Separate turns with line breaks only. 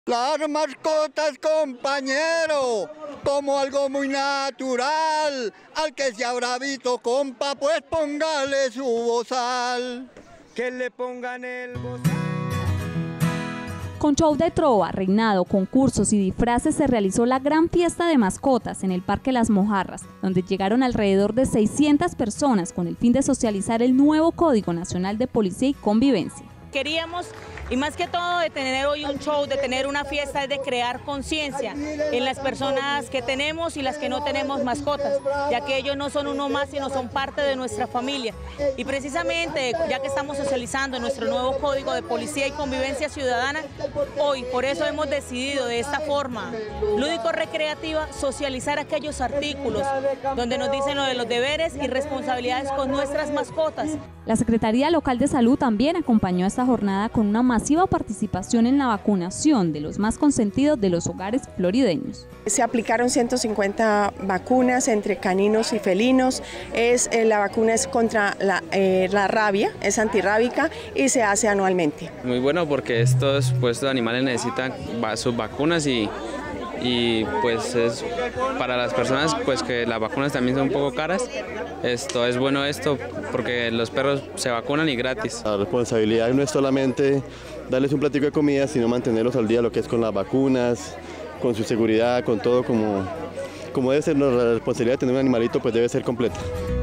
Las mascotas, compañero, como algo muy natural. Al que se habrá visto, compa, pues póngale su bozal.
Que le pongan el bozal.
Con show de trova, reinado, concursos y disfraces se realizó la gran fiesta de mascotas en el Parque Las Mojarras, donde llegaron alrededor de 600 personas con el fin de socializar el nuevo Código Nacional de Policía y Convivencia.
Queríamos, y más que todo de tener hoy un show, de tener una fiesta, es de crear conciencia en las personas que tenemos y las que no tenemos mascotas, ya que ellos no son uno más, sino son parte de nuestra familia. Y precisamente, ya que estamos socializando nuestro nuevo Código de Policía y Convivencia Ciudadana, hoy por eso hemos decidido de esta forma lúdico-recreativa socializar aquellos artículos donde nos dicen lo de los deberes y responsabilidades con nuestras mascotas.
La Secretaría Local de Salud también acompañó a esta jornada con una masiva participación en la vacunación de los más consentidos de los hogares florideños.
Se aplicaron 150 vacunas entre caninos y felinos. La vacuna es contra la rabia, es antirrábica y se hace anualmente.
Muy bueno porque estos animales necesitan sus vacunas y pues es para las personas pues que las vacunas también son un poco caras. Esto es bueno porque los perros se vacunan y gratis.
La responsabilidad no es solamente darles un platico de comida, sino mantenerlos al día lo que es con las vacunas, con su seguridad, con todo como debe ser. La responsabilidad de tener un animalito pues debe ser completa.